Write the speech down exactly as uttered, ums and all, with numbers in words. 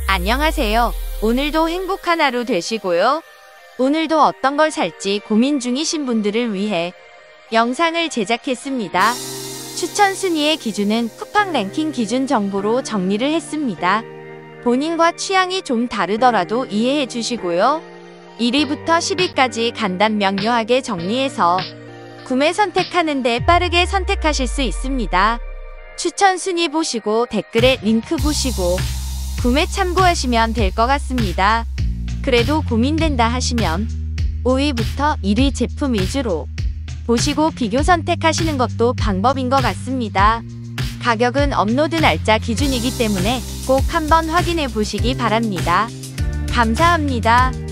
안녕하세요. 오늘도 행복한 하루 되시고요. 오늘도 어떤 걸 살지 고민 중이신 분들을 위해 영상을 제작했습니다. 추천 순위의 기준은 쿠팡 랭킹 기준 정보로 정리를 했습니다. 본인과 취향이 좀 다르더라도 이해해 주시고요. 일 위부터 십 위까지 간단 명료하게 정리해서 구매 선택하는데 빠르게 선택하실 수 있습니다. 추천 순위 보시고 댓글에 링크 보시고 구매 참고하시면 될 것 같습니다. 그래도 고민된다 하시면 오 위부터 일 위 제품 위주로 보시고 비교 선택하시는 것도 방법인 것 같습니다. 가격은 업로드 날짜 기준이기 때문에 꼭 한번 확인해 보시기 바랍니다. 감사합니다.